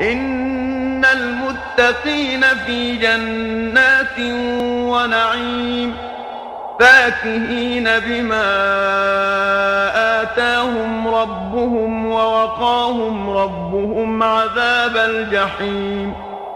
إن المتقين في جنات ونعيم فاكهين بما آتاهم ربهم ووقاهم ربهم عذاب الجحيم.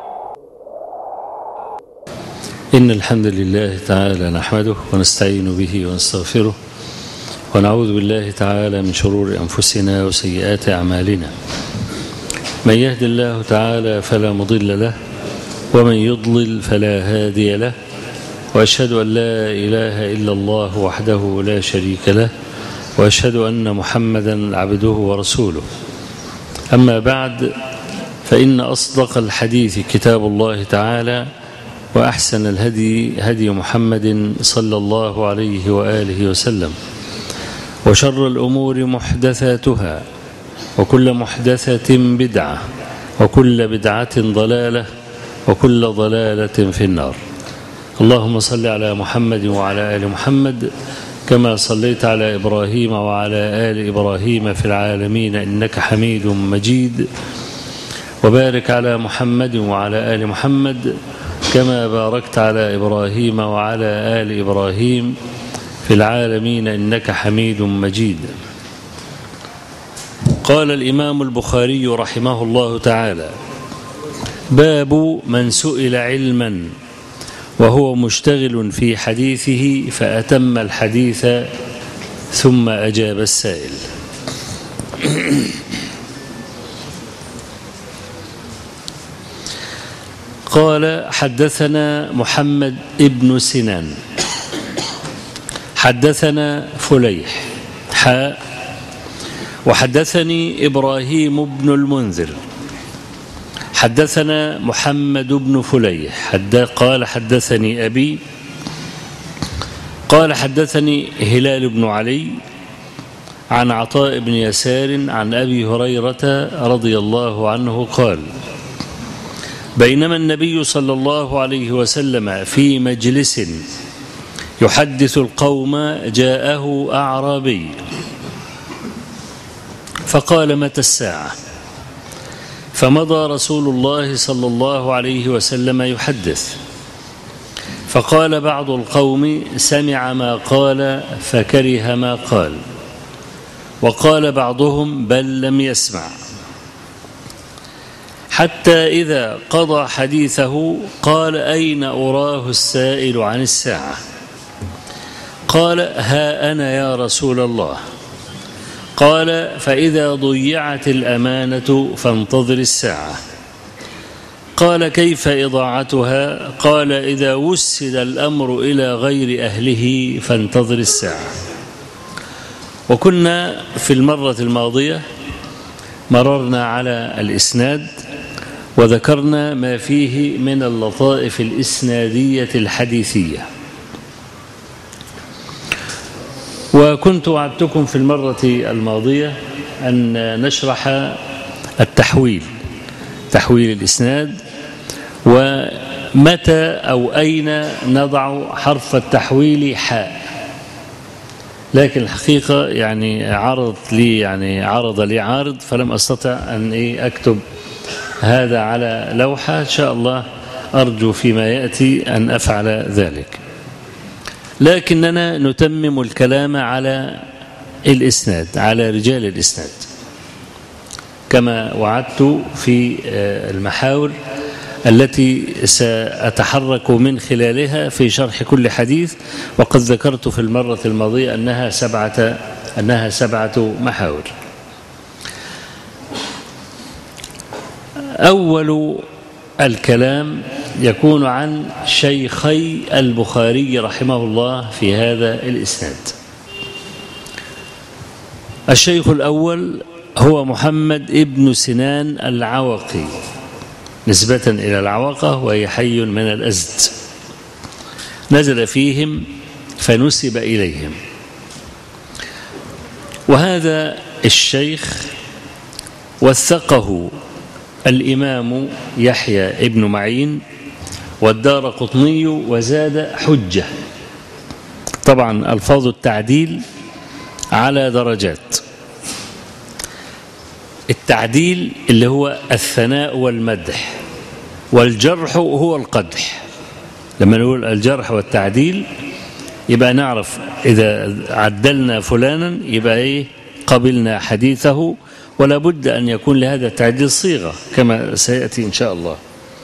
إن الحمد لله تعالى نحمده ونستعين به ونستغفره ونعوذ بالله تعالى من شرور أنفسنا وسيئات أعمالنا. من يهد الله تعالى فلا مضل له ومن يضلل فلا هادي له، وأشهد أن لا إله إلا الله وحده لا شريك له، وأشهد أن محمدا عبده ورسوله. أما بعد، فإن أصدق الحديث كتاب الله تعالى، وأحسن الهدي هدي محمد صلى الله عليه وآله وسلم، وشر الأمور محدثاتها، وكل محدثة بدعة، وكل بدعة ضلالة، وكل ضلالة في النار. اللهم صل على محمد وعلى آل محمد كما صليت على إبراهيم وعلى آل إبراهيم في العالمين إنك حميد مجيد، وبارك على محمد وعلى آل محمد كما باركت على إبراهيم وعلى آل إبراهيم في العالمين إنك حميد مجيد. قال الإمام البخاري رحمه الله تعالى: باب من سئل علما وهو مشتغل في حديثه فأتم الحديث ثم أجاب السائل. قال: حدثنا محمد ابن سنان حدثنا فليح وحدثني إبراهيم بن المنذر حدثنا محمد بن فليح قال: حدثني أبي قال: حدثني هلال بن علي عن عطاء بن يسار عن أبي هريرة رضي الله عنه قال: بينما النبي صلى الله عليه وسلم في مجلس يحدث القوم جاءه أعرابي فقال: متى الساعة؟ فمضى رسول الله صلى الله عليه وسلم يحدث، فقال بعض القوم: سمع ما قال فكره ما قال، وقال بعضهم: بل لم يسمع، حتى إذا قضى حديثه قال: أين أراه السائل عن الساعة؟ قال: ها أنا يا رسول الله. قال: فإذا ضيعت الأمانة فانتظر الساعة. قال: كيف إضاعتها؟ قال: إذا وسد الأمر إلى غير أهله فانتظر الساعة. وكنا في المرة الماضية مررنا على الإسناد وذكرنا ما فيه من اللطائف الإسنادية الحديثية، وكنت وعدتكم في المرة الماضية أن نشرح تحويل الإسناد، ومتى أو أين نضع حرف التحويل حاء. لكن الحقيقة عرض لي عارض فلم أستطع أن أكتب هذا على لوحة. إن شاء الله أرجو فيما يأتي أن أفعل ذلك، لكننا نتمم الكلام على الإسناد، على رجال الإسناد، كما وعدت في المحاور التي سأتحرك من خلالها في شرح كل حديث. وقد ذكرت في المرة الماضية أنها سبعة محاور. أول الكلام يكون عن شيخي البخاري رحمه الله في هذا الإسناد. الشيخ الأول هو محمد ابن سنان العوقي، نسبة إلى العوقة، وهي حي من الأزد، نزل فيهم فنسب إليهم. وهذا الشيخ وثقه الإمام يحيى ابن معين والدارقطني وزاد حجة. طبعا ألفاظ التعديل على درجات. التعديل اللي هو الثناء والمدح، والجرح هو القدح. لما نقول الجرح والتعديل يبقى نعرف إذا عدلنا فلانا يبقى إيه؟ قبلنا حديثه، ولا بد أن يكون لهذا التعديل صيغة كما سيأتي إن شاء الله.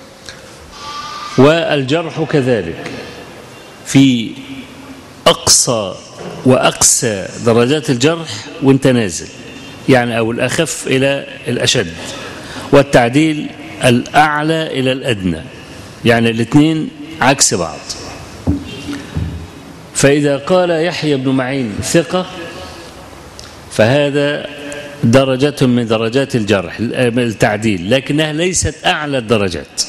والجرح كذلك في أقصى وأقسى درجات الجرح وانت نازل، يعني أو الأخف إلى الأشد، والتعديل الأعلى إلى الأدنى، يعني الاثنين عكس بعض. فإذا قال يحيى بن معين ثقة فهذا درجة من درجات الجرح التعديل، لكنها ليست أعلى الدرجات،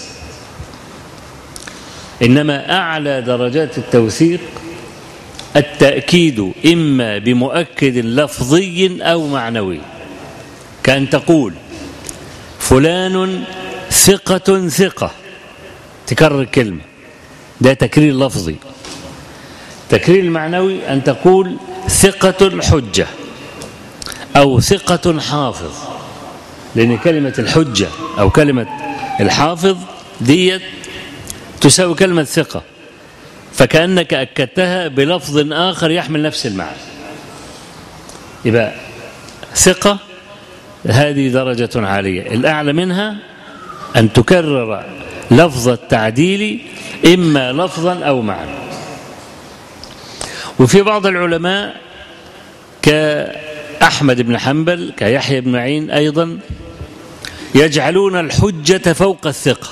إنما أعلى درجات التوثيق التأكيد إما بمؤكد لفظي أو معنوي، كأن تقول فلان ثقة ثقة، تكرر كلمة، ده تكرير لفظي. تكرير المعنوي أن تقول ثقة حجة أو ثقة حافظ، لأن كلمة الحجة أو كلمة الحافظ ديت تساوي كلمة ثقة، فكأنك أكدتها بلفظ آخر يحمل نفس المعنى. يبقى ثقة هذه درجة عالية، الأعلى منها أن تكرر لفظ التعديل إما لفظا أو معنى. وفي بعض العلماء كأحمد بن حنبل كيحيى بن معين أيضا يجعلون الحجة فوق الثقة.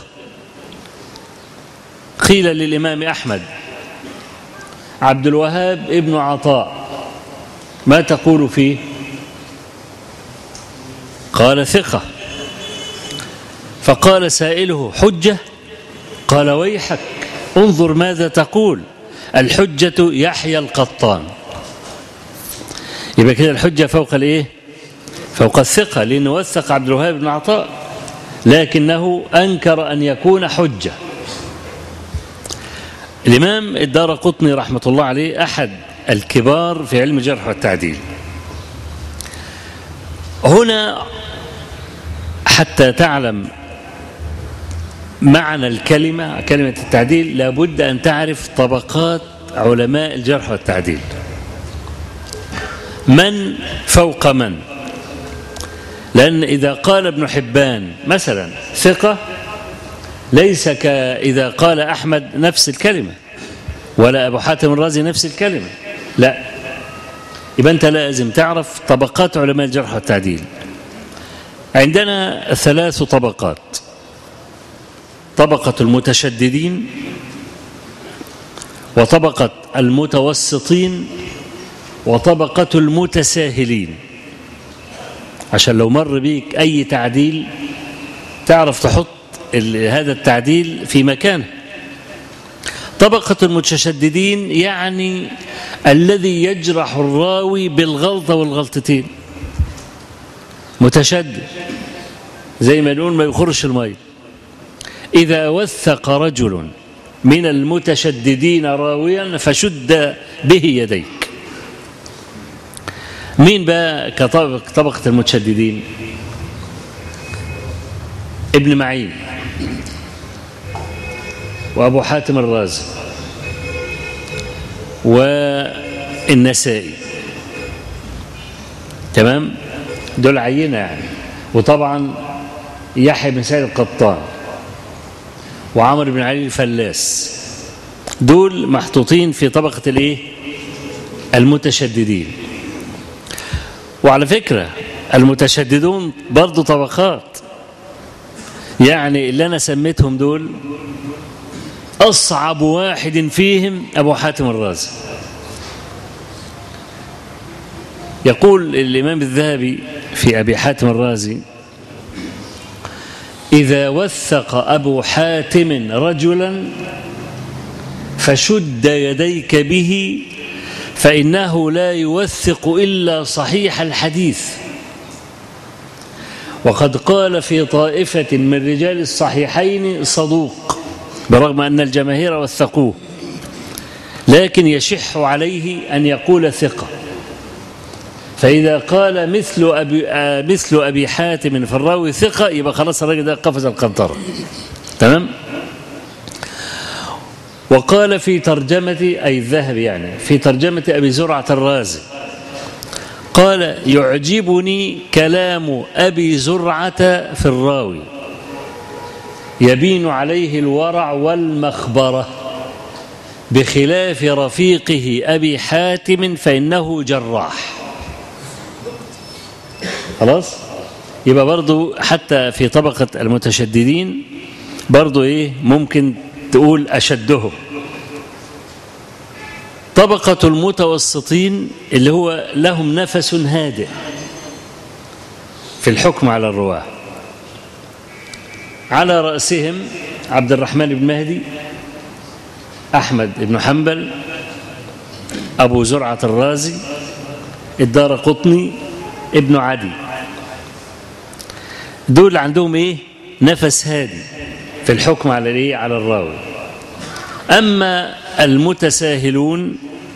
قيل للإمام أحمد عبد الوهاب ابن عطاء ما تقول فيه؟ قال ثقة. فقال سائله حجة؟ قال ويحك انظر ماذا تقول، الحجة يحيى القطان. يبقى كده الحجة فوق الايه؟ فوق الثقة، لأنه وثق عبد الوهاب بن عطاء لكنه أنكر أن يكون حجة. الإمام الدارقطني رحمة الله عليه أحد الكبار في علم الجرح والتعديل. هنا حتى تعلم معنى الكلمة، كلمة التعديل، لابد أن تعرف طبقات علماء الجرح والتعديل، من فوق من. لأن إذا قال ابن حبان مثلا ثقة ليس كإذا قال أحمد نفس الكلمة، ولا أبو حاتم الرازي نفس الكلمة، لا. يبقى أنت لازم تعرف طبقات علماء الجرح والتعديل. عندنا 3 طبقات: طبقة المتشددين، وطبقة المتوسطين، وطبقة المتساهلين، عشان لو مر بيك أي تعديل تعرف تحط هذا التعديل في مكانه. طبقة المتشددين يعني الذي يجرح الراوي بالغلطة والغلطتين، متشدد زي ما نقول ما يخرش المية. إذا وثق رجل من المتشددين راويا فشد به يديك. مين بقى كطبقة المتشددين؟ ابن معين، وأبو حاتم الرازي، والنسائي، تمام؟ دول عينة يعني. وطبعا يحيى بن سعيد القطان وعمر بن علي الفلاس، دول محطوطين في طبقة الايه؟ المتشددين. وعلى فكرة المتشددون برضو طبقات، يعني اللي أنا سميتهم دول أصعب واحد فيهم أبو حاتم الرازي. يقول الإمام الذهبي في أبي حاتم الرازي: إذا وثق أبو حاتم رجلا فشد يديك به فإنه لا يوثق إلا صحيح الحديث، وقد قال في طائفة من رجال الصحيحين صدوق، برغم أن الجماهير وثقوه، لكن يشح عليه أن يقول ثقة. فإذا قال مثل أبي حاتم في الراوي ثقة يبقى خلاص الراجل ده قفز القنطرة. تمام. وقال في ترجمة أي الذهبي يعني في ترجمة أبي زرعة الرازي قال يعجبني كلام أبي زرعة في الراوي يبين عليه الورع والمخبرة بخلاف رفيقه أبي حاتم فإنه جراح. خلاص. يبقى برضو حتى في طبقة المتشددين برضو ممكن تقول أشدهم. طبقة المتوسطين اللي هو لهم نفس هادئ في الحكم على الرواة، على رأسهم عبد الرحمن بن مهدي، أحمد بن حنبل، أبو زرعة الرازي، الدارقطني، ابن عدي. دول عندهم نفس هادي في الحكم على على الراوي. أما المتساهلون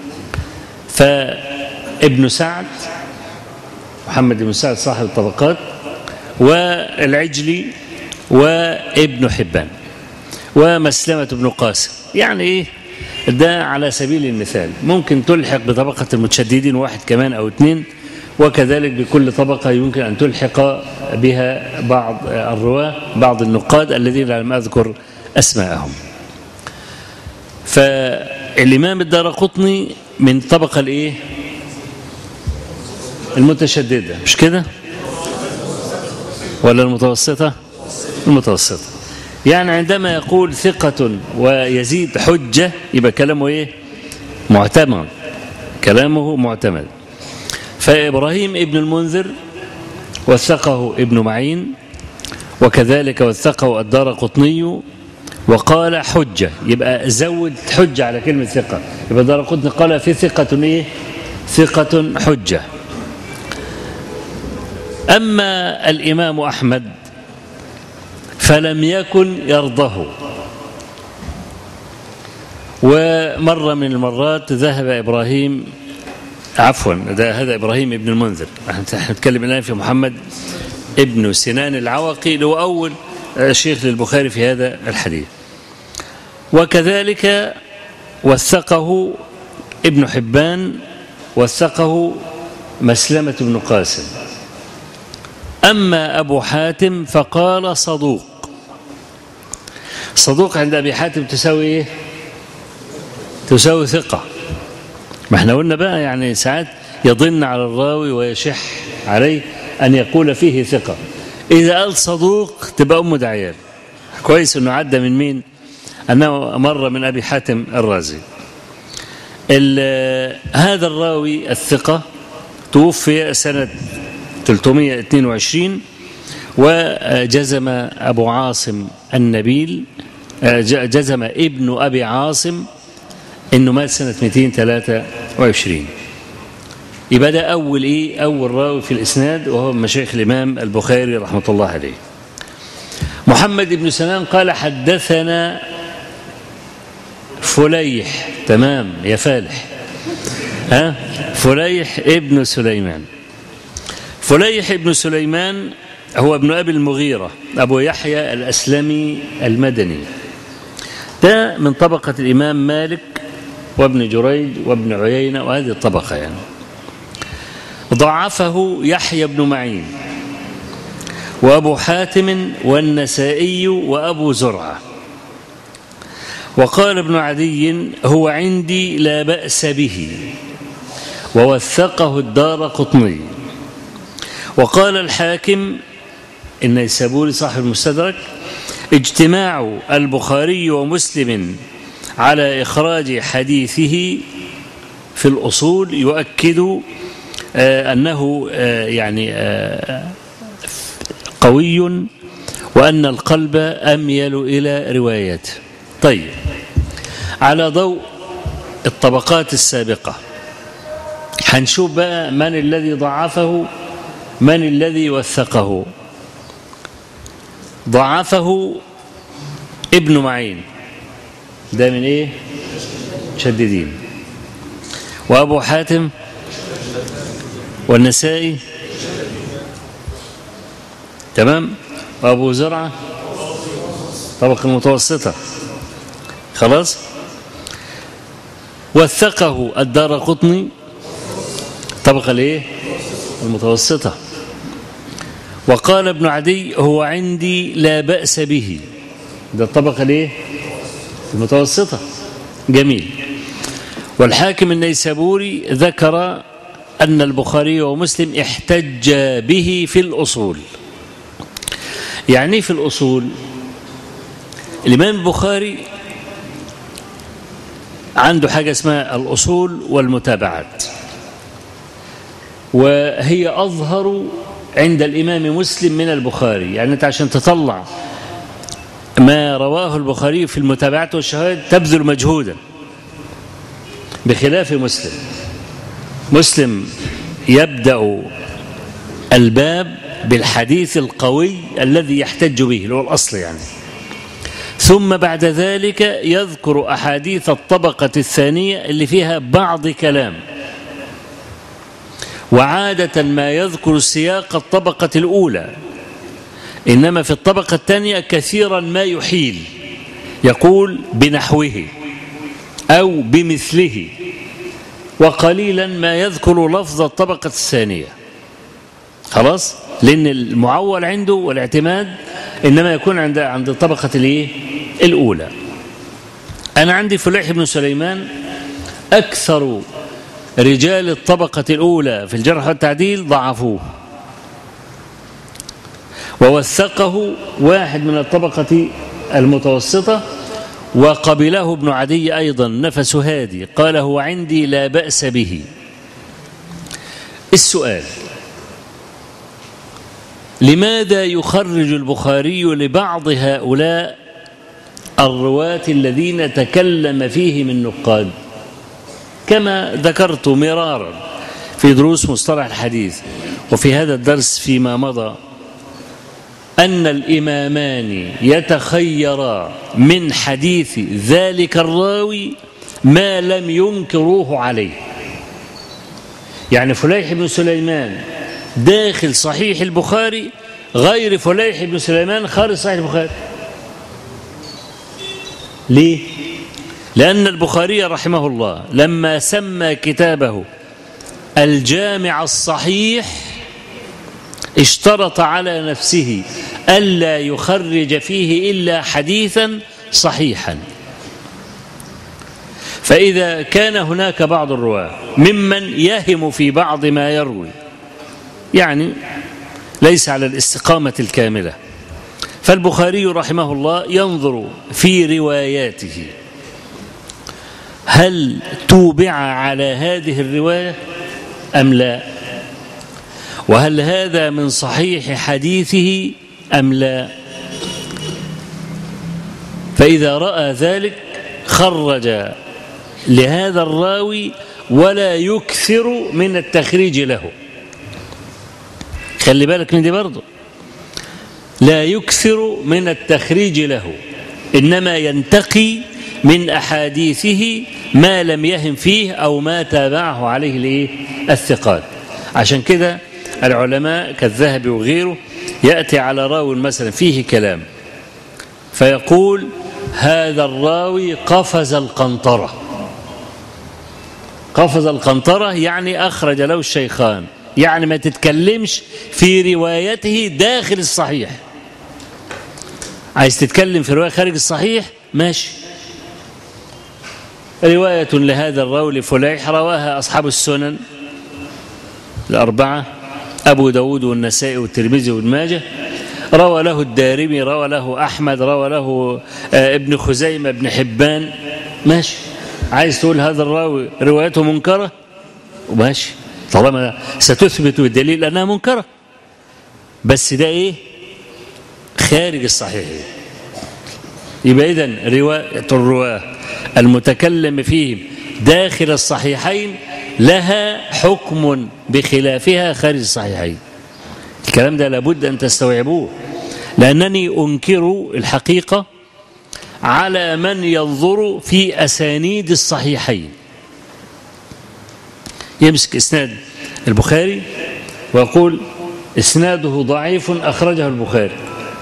فابن سعد، محمد بن سعد صاحب الطبقات، والعجلي، وابن حبان، ومسلمة بن قاسم. يعني ده على سبيل المثال. ممكن تلحق بطبقة المتشددين واحد كمان أو اثنين، وكذلك بكل طبقة يمكن أن تلحق بها بعض الرواة، بعض النقاد الذين لم أذكر أسماءهم. فالإمام الدارقطني من طبقة المتشددة، مش كده؟ ولا المتوسطة؟ المتوسطة. يعني عندما يقول ثقة ويزيد حجة يبقى كلامه معتمد، كلامه معتمد. فإبراهيم ابن المنذر وثقه ابن معين، وكذلك وثقه الدارقطني وقال حجة، يبقى زود حجة على كلمة ثقة. يبقى الدارقطني قال في ثقة ثقة حجة. أما الإمام أحمد فلم يكن يرضه، ومرة من المرات ذهب إبراهيم، عفوا هذا إبراهيم ابن المنذر، نحن نتكلم الآن في محمد ابن سنان العوقي اللي هو أول شيخ للبخاري في هذا الحديث. وكذلك وثقه ابن حبان، وثقه مسلمة بن قاسم. أما أبو حاتم فقال صدوق. صدوق عند أبي حاتم تساوي تساوي ثقة. ما احنا قلنا بقى يعني ساعات يضن على الراوي ويشح عليه أن يقول فيه ثقة. إذا قال صدوق تبقى أم دعيال. كويس أنه عدى من مين؟ أنه مر من أبي حاتم الرازي. هذا الراوي الثقة توفي سنة 322، وجزم أبو عاصم النبيل، جزم ابن أبي عاصم إنه مات سنة 223. يبقى ده أول راوي في الإسناد، وهو من مشايخ الإمام البخاري رحمة الله عليه. محمد بن سنان قال حدثنا فليح. تمام يا فالح، فليح ابن سليمان. فليح ابن سليمان هو ابن أبي المغيرة أبو يحيى الأسلمي المدني. ده من طبقة الإمام مالك وابن جريج وابن عيينة، وهذه الطبقة يعني. ضعفه يحيى بن معين وأبو حاتم والنسائي وأبو زرعة. وقال ابن عدي هو عندي لا بأس به، ووثقه الدارقطني. وقال الحاكم النيسابوري صاحب المستدرك اجتماع البخاري ومسلم على إخراج حديثه في الأصول يؤكد أنه يعني قوي، وأن القلب أميل إلى روايته. طيب، على ضوء الطبقات السابقة هنشوف بقى من الذي ضعفه، من الذي وثقه. ضعفه ابن معين، ده من مشددين. وأبو حاتم والنسائي تمام، وأبو زرعة طبقة المتوسطة خلاص. وثقه الدارقطني طبقة الايه المتوسطة. وقال ابن عدي هو عندي لا بأس به، ده الطبقة الايه المتوسطة. جميل. والحاكم النيسابوري ذكر أن البخاري ومسلم احتج به في الأصول. يعني في الأصول الإمام البخاري عنده حاجة اسمها الأصول والمتابعات، وهي أظهر عند الإمام مسلم من البخاري. يعني أنت عشان تطلع ما رواه البخاري في المتابعات والشهادة تبذل مجهودا، بخلاف مسلم. مسلم يبدأ الباب بالحديث القوي الذي يحتج به اللي هو الأصل يعني، ثم بعد ذلك يذكر أحاديث الطبقة الثانية اللي فيها بعض كلام، وعادة ما يذكر سياق الطبقة الأولى، إنما في الطبقة الثانية كثيرا ما يحيل، يقول بنحوه أو بمثله، وقليلا ما يذكر لفظ الطبقة الثانية. خلاص، لأن المعول عنده والاعتماد إنما يكون عند الطبقة الأولى. أنا عندي فليح بن سليمان أكثر رجال الطبقة الأولى في الجرح والتعديل ضعفوه، ووثقه واحد من الطبقة المتوسطة، وقبله ابن عدي أيضا نفس هادي، قال هو عندي لا بأس به. السؤال: لماذا يخرج البخاري لبعض هؤلاء الرواة الذين تكلم فيهم النقاد؟ كما ذكرت مرارا في دروس مصطلح الحديث وفي هذا الدرس فيما مضى، أن الإمامان يتخيرا من حديث ذلك الراوي ما لم ينكروه عليه. يعني فليح بن سليمان داخل صحيح البخاري غير فليح بن سليمان خارج صحيح البخاري. ليه؟ لأن البخاري رحمه الله لما سمى كتابه الجامع الصحيح اشترط على نفسه ألا يخرج فيه إلا حديثا صحيحا. فإذا كان هناك بعض الرواة ممن يهم في بعض ما يروي، يعني ليس على الاستقامة الكاملة، فالبخاري رحمه الله ينظر في رواياته هل توبع على هذه الرواية أم لا، وهل هذا من صحيح حديثه أم لا. فإذا رأى ذلك خرج لهذا الراوي ولا يكثر من التخريج له. خلي بالك من دي برضه، لا يكثر من التخريج له، إنما ينتقي من أحاديثه ما لم يهم فيه أو ما تابعه عليه الثقات. عشان كده العلماء كالذهبي وغيره يأتي على راوي مثلا فيه كلام فيقول هذا الراوي قفز القنطرة. قفز القنطرة يعني أخرج له الشيخان، يعني ما تتكلمش في روايته داخل الصحيح. عايز تتكلم في رواية خارج الصحيح ماشي. رواية لهذا الراوي لفليح رواها أصحاب السنن الأربعة، أبو داود والنسائي والترمذي وابن ماجه، روى له الدارمي، روى له أحمد، روى له ابن خزيمة، ابن حبان، ماشي. عايز تقول هذا الراوي روايته منكرة وماشي، طالما ستثبت بالدليل أنها منكرة، بس ده إيه؟ خارج الصحيح. يبقى إذن رواية الرواة المتكلم فيهم داخل الصحيحين لها حكم بخلافها خارج الصحيحين. الكلام ده لابد أن تستوعبوه، لأنني أنكر الحقيقة على من ينظر في أسانيد الصحيحين، يمسك إسناد البخاري ويقول إسناده ضعيف أخرجه البخاري،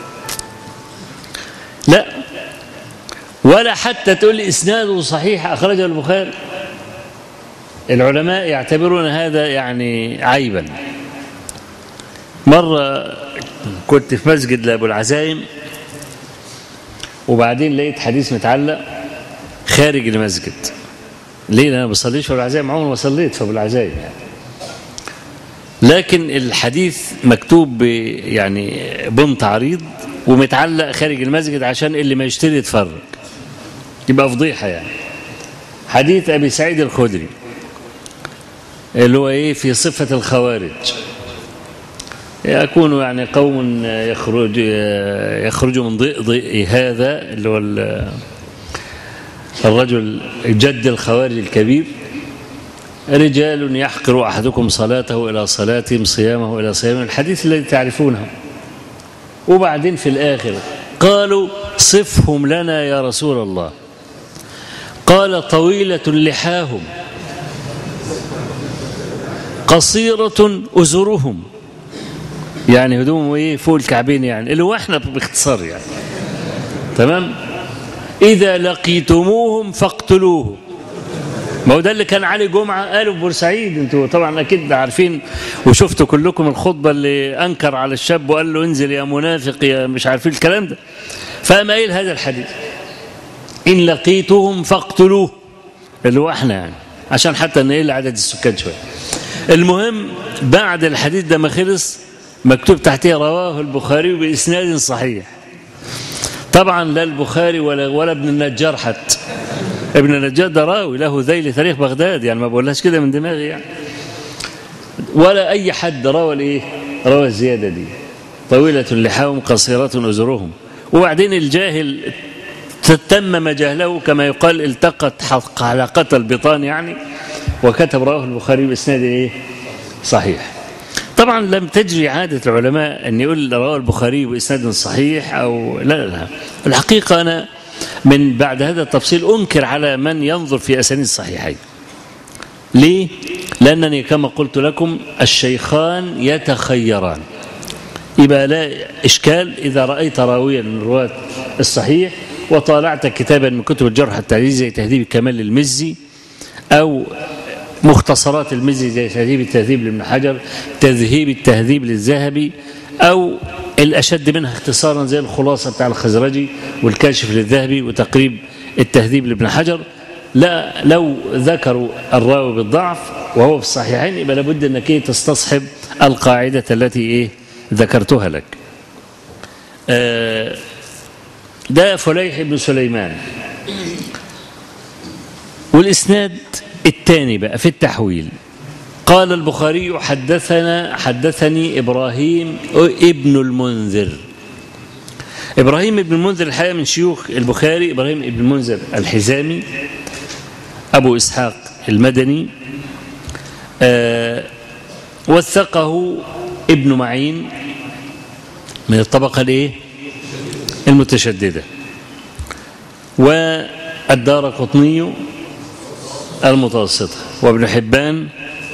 لا، ولا حتى تقول لي إسناده صحيح أخرجه البخاري. العلماء يعتبرون هذا يعني عيبا. مرة كنت في مسجد لأبو العزايم، وبعدين لقيت حديث متعلق خارج المسجد. ليه؟ أنا ما بصليش في أبو العزايم، عمري ما صليت في أبو العزايم يعني. لكن الحديث مكتوب يعني بنط عريض ومتعلق خارج المسجد عشان اللي ما يشتري يتفرج، يبقى فضيحة يعني. حديث أبي سعيد الخدري اللي هو إيه في صفة الخوارج، يكون يعني قوم يخرجوا من ضئ هذا اللي هو الرجل جد الخوارج الكبير، رجال يحقر أحدكم صلاته إلى صلاتهم صيامه إلى صيامهم، الحديث الذي تعرفونه. وبعدين في الآخر قالوا صفهم لنا يا رسول الله، قال طويلة لحاهم قصيرة أزرهم، يعني هدومهم ايه فوق الكعبين، يعني اللي هو احنا باختصار يعني. تمام. إذا لقيتموهم فاقتلوه. ما هو ده اللي كان علي جمعة قاله في بورسعيد، انتوا طبعا أكيد عارفين وشفتوا كلكم الخطبة اللي أنكر على الشاب وقال له انزل يا منافق يا مش عارفين الكلام ده. فقام قايل هذا الحديث إن لقيتهم فاقتلوه، اللي هو احنا يعني عشان حتى نقل عدد السكان شوية. المهم بعد الحديث ده ما خلص مكتوب تحتيه رواه البخاري بإسناد صحيح. طبعا لا البخاري ولا ابن النجار، حتى ابن النجار ده راوي له ذيل تاريخ بغداد، يعني ما بقولهاش كده من دماغي يعني، ولا أي حد روى الايه، روى الزيادة دي طويلة لحاهم قصيرة أزرهم. وبعدين الجاهل تتمم جهله كما يقال، التقت حلقة البطان يعني، وكتب رواه البخاري بإسناد ايه صحيح. طبعا لم تجري عادة العلماء أن يقول رواه البخاري بإسناد صحيح أو لا. الحقيقة أنا من بعد هذا التفصيل أنكر على من ينظر في أسانيد الصحيحين. ليه؟ لأنني كما قلت لكم الشيخان يتخيران، يبقى لا إشكال إذا رأيت راويا من رواة الصحيح وطالعت كتابا من كتب الجرح التعديل زي تهذيب الكمال للمزي أو مختصرات المزي زي تهذيب التهذيب لابن حجر، تذهيب التهذيب للذهبي، أو الأشد منها اختصارا زي الخلاصة بتاع الخزرجي والكاشف للذهبي وتقريب التهذيب لابن حجر، لا لو ذكروا الراوي بالضعف وهو في الصحيحين يبقى لابد أنك تستصحب القاعدة التي ذكرتها لك. ده فليح بن سليمان. والإسناد الثاني بقى في التحويل، قال البخاري حدثني إبراهيم ابن المنذر. إبراهيم ابن المنذر الحقيقة من شيوخ البخاري، إبراهيم ابن المنذر الحزامي أبو إسحاق المدني، وثقه ابن معين من الطبقة المتشددة، والدارقطني المتوسطة، وابن حبان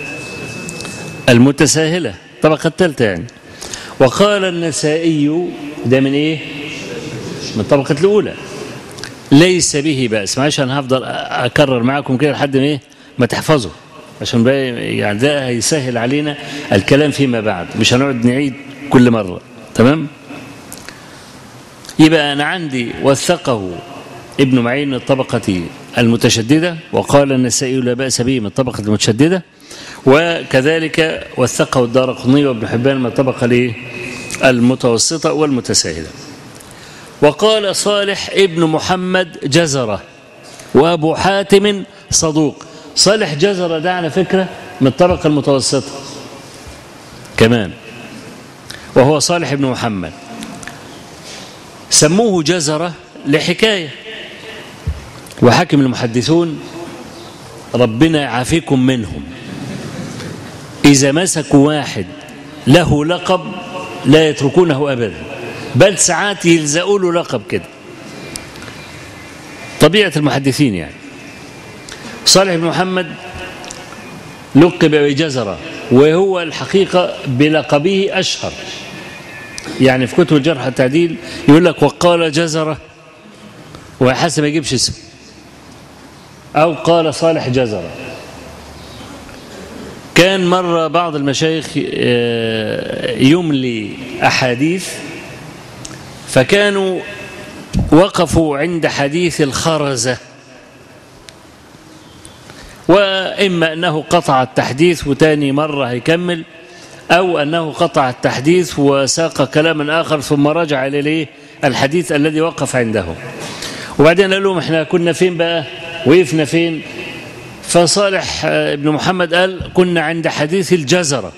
المتساهلة طبقة الثالثة يعني. وقال النسائي ده من من الطبقة الأولى ليس به بأس. معلش أنا هفضل أكرر معكم كده لحد ما تحفظوا، عشان يعني ده هيسهل علينا الكلام فيما بعد، مش هنقعد نعيد كل مرة. تمام. يبقى أنا عندي وثقه ابن معين من الطبقة المتشددة، وقال النسائي لا بأس به من الطبقة المتشددة، وكذلك وثقه الدارقطني وابن حبان من الطبقة المتوسطة والمتساهلة. وقال صالح ابن محمد جزرة وأبو حاتم صدوق. صالح جزرة ده على فكرة من الطبقة المتوسطة كمان، وهو صالح ابن محمد. سموه جزرة لحكاية، وحاكم المحدثون ربنا يعافيكم منهم، إذا مسكوا واحد له لقب لا يتركونه أبدا، بل ساعات يلزقوا له لقب كده، طبيعة المحدثين يعني. صالح بن محمد لقب بجزرة وهو الحقيقة بلقبه أشهر. يعني في كتب الجرح والتعديل يقول لك وقال جزرة وحسب ما يجيبش اسم، أو قال صالح جزرة. كان مرة بعض المشايخ يملي أحاديث، فكانوا وقفوا عند حديث الخرزة، وإما أنه قطع التحديث وتاني مرة هيكمل، أو أنه قطع التحديث وساق كلاما آخر ثم رجع إلى الحديث الذي وقف عنده. وبعدين قال لهم احنا كنا فين بقى، وقفنا فين؟ فصالح ابن محمد قال كنا عند حديث الجزرة،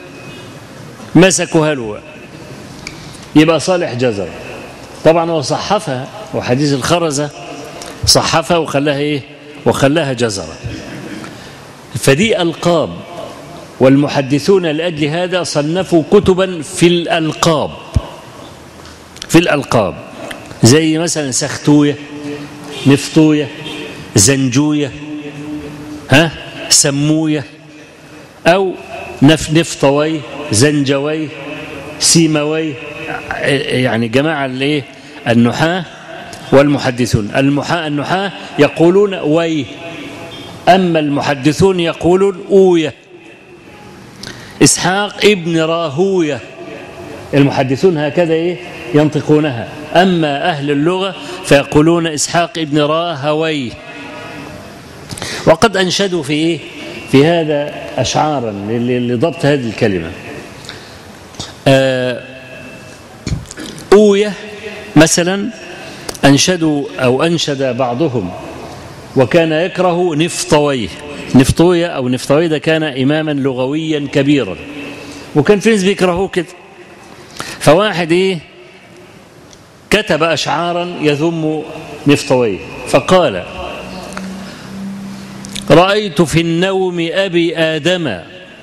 مسكوا له يبقى صالح جزرة. طبعا هو صحفها، وحديث الخرزة صحفها وخلاها ايه، وخلاها جزرة. فدي ألقاب، والمحدثون لأجل هذا صنفوا كتبا في الألقاب، في الألقاب زي مثلا سختوية، نفطوية، زنجوية، سموية، أو نفطوي، زنجوي، سيموي. يعني جماعة الايه النحاة والمحدثون. النحاة يقولون وي، أما المحدثون يقولون أوية. إسحاق ابن راهوية، المحدثون هكذا إيه ينطقونها، أما أهل اللغة فيقولون إسحاق ابن راهوي. وقد أنشدوا في إيه في هذا أشعارا لضبط هذه الكلمة. أوية مثلا أنشدوا أو أنشد بعضهم وكان يكره نفطويه. نفطوية أو نفطوي ده كان إماما لغويا كبيرا، وكان في ناس بيكرهوه كده. فواحد إيه كتب أشعارا يذم نفطويه، فقال: رأيت في النوم أبي آدم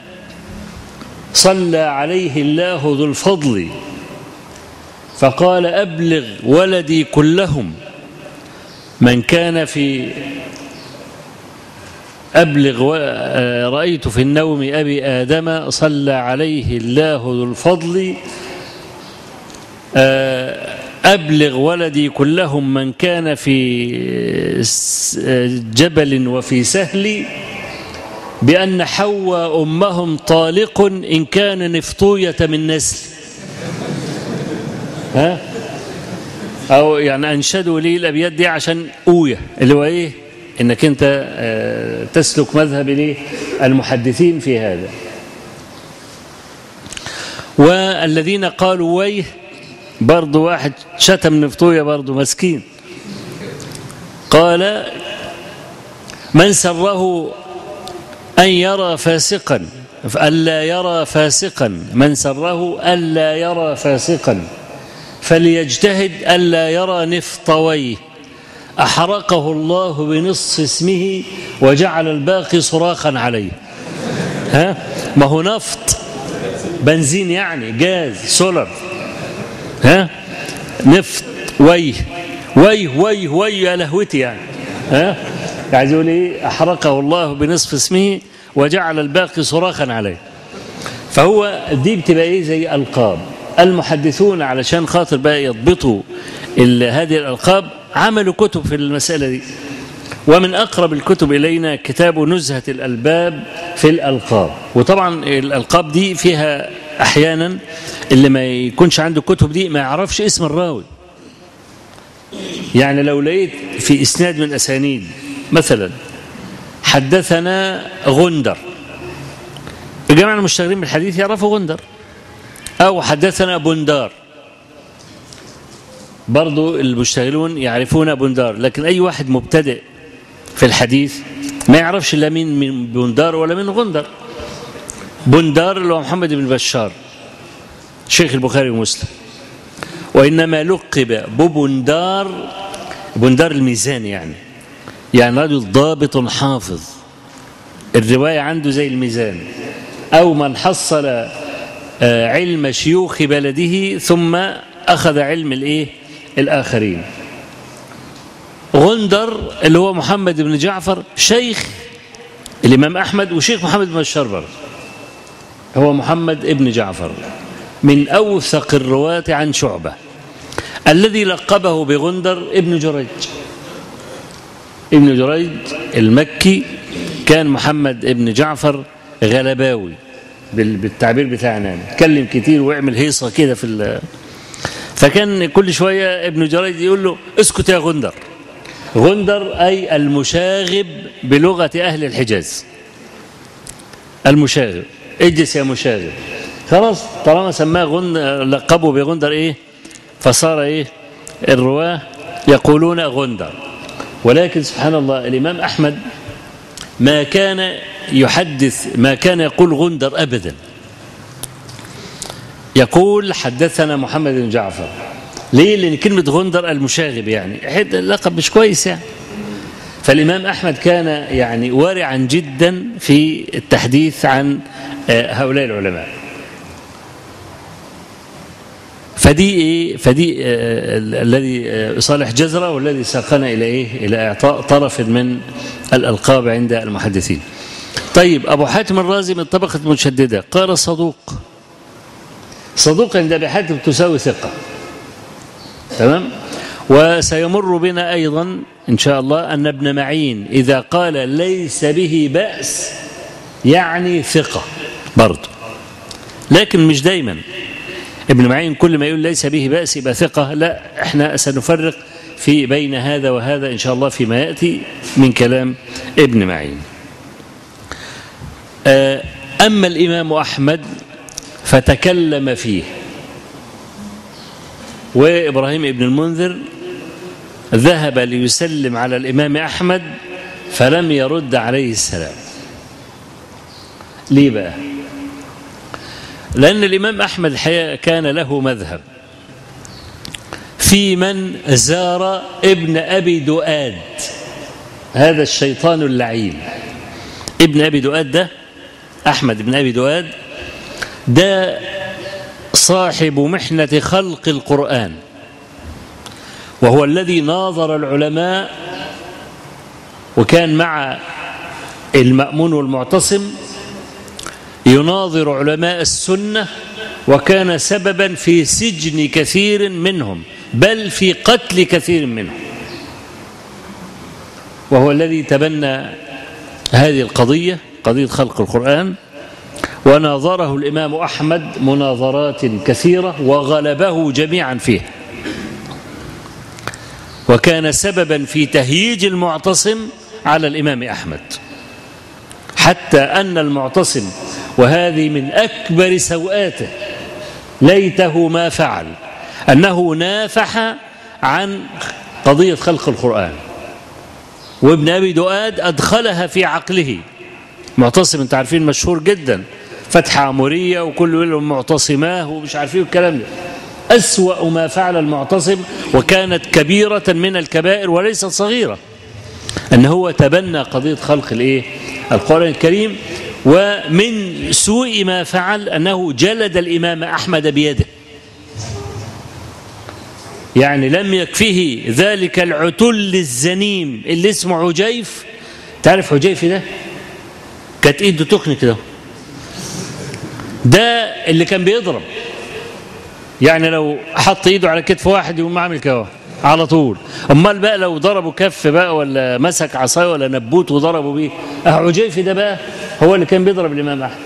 صلى عليه الله ذو الفضل، فقال: أبلغ ولدي كلهم من كان في رأيت في النوم أبي آدم صلى عليه الله ذو الفضل، أبلغ ولدي كلهم من كان في جبل وفي سهل بأن حواء أمهم طالق إن كان نفطوية من نسل. أو يعني أنشدوا لي الأبيات دي عشان أوية، اللي هو إيه إنك أنت تسلك مذهب المحدثين في هذا. والذين قالوا ويه برضو واحد شتم نفطوية برضو مسكين، قال: من سره أن يرى فاسقا ألا يرى فاسقا، من سره ألا يرى فاسقا فليجتهد ألا يرى نفطويه، أحرقه الله بنصف اسمه وجعل الباقي صراخا عليه. ما هو نفط بنزين، يعني جاز سولر. نفط ويه ويه ويه ويه يا لهوتي، يعني عايز يقول ايه؟ أحرقه الله بنصف اسمه وجعل الباقي صراخا عليه. فهو دي بتبقى ايه زي ألقاب. المحدثون علشان خاطر بقى يضبطوا هذه الألقاب عملوا كتب في المسألة دي، ومن أقرب الكتب إلينا كتاب نزهة الألباب في الألقاب. وطبعا الألقاب دي فيها أحيانا اللي ما يكونش عنده كتب دي ما يعرفش اسم الراوي. يعني لو لقيت في إسناد من أسانيد مثلا حدثنا غندر، الجماعة المشتغلين بالحديث يعرفوا غندر، أو حدثنا بندار، برضو المشتغلون يعرفون بندار. لكن أي واحد مبتدئ في الحديث ما يعرفش لا من بندار ولا من غندر. بندار اللي هو محمد بن بشار شيخ البخاري ومسلم، وإنما لقب ببندار، بندار الميزان، يعني رجل ضابط حافظ، الرواية عنده زي الميزان، أو من حصل علم شيوخ بلده ثم أخذ علم الآخرين. غندر اللي هو محمد بن جعفر شيخ الإمام أحمد وشيخ محمد بن بشار برضه. هو محمد ابن جعفر من أوثق الرواة عن شعبة، الذي لقبه بغندر ابن جريج. ابن جريج المكي كان محمد ابن جعفر غلباوي بالتعبير بتاعنا، اتكلم كتير ويعمل هيصة كده فكان كل شوية ابن جريج يقول له اسكت يا غندر. غندر أي المشاغب بلغة أهل الحجاز، المشاغب، اجلس يا مشاغب. خلاص طالما سماه لقبه بغندر ايه، فصار ايه الرواه يقولون غندر. ولكن سبحان الله الإمام أحمد ما كان يحدث، ما كان يقول غندر أبدا، يقول حدثنا محمد بن جعفر. ليه؟ لأن كلمة غندر المشاغب يعني اللقب مش كويس يعني. فالإمام أحمد كان يعني وارعا جدا في التحديث عن هؤلاء العلماء. فدي الذي صالح جزرة والذي ساقنا إلى إيه؟ إلى إعطاء طرف من الألقاب عند المحدثين. طيب أبو حاتم الرازي من طبقة المشددة قال صدوق. صدوق عند أبي حاتم تساوي ثقة، تمام. وسيمر بنا أيضا إن شاء الله أن ابن معين إذا قال ليس به بأس يعني ثقة برضه، لكن مش دايما. ابن معين كل ما يقول ليس به بأس يبقى ثقة، لا، احنا سنفرق في بين هذا وهذا إن شاء الله فيما يأتي من كلام ابن معين. أما الإمام أحمد فتكلم فيه، وإبراهيم ابن المنذر ذهب ليسلم على الإمام أحمد فلم يرد عليه السلام. ليه بقى؟ لأن الإمام أحمد الحقيقة كان له مذهب في من زار ابن أبي دؤاد، هذا الشيطان اللعين. ابن أبي دؤاد ده أحمد بن أبي دؤاد ده صاحب محنة خلق القرآن، وهو الذي ناظر العلماء وكان مع المأمون والمعتصم يناظر علماء السنة، وكان سببا في سجن كثير منهم بل في قتل كثير منهم، وهو الذي تبنى هذه القضية، قضية خلق القرآن، وناظره الإمام أحمد مناظرات كثيرة وغلبه جميعا فيها، وكان سببا في تهييج المعتصم على الإمام أحمد، حتى أن المعتصم، وهذه من أكبر سوءاته ليته ما فعل، أنه نافح عن قضية خلق القرآن، وابن أبي دؤاد أدخلها في عقله. معتصم انت عارفين مشهور جدا، فتح عمورية وكل يقول لهم معتصماه ومش عارفين الكلام ده. أسوأ ما فعل المعتصم، وكانت كبيرة من الكبائر وليست صغيرة، أن هو تبنى قضية خلق القرآن الكريم. ومن سوء ما فعل أنه جلد الإمام أحمد بيده، يعني لم يكفيه ذلك العتل الزنيم اللي اسمه عجيف. تعرف عجيف ده كانت ايده تخني كده، ده اللي كان بيضرب، يعني لو حط ايده على كتف واحد يقوم عامل كده على طول. امال بقى لو ضربوا كف بقى ولا مسك عصايه ولا نبوت وضربوا بيه، عجيف ده بقى هو اللي كان بيضرب الامام احمد.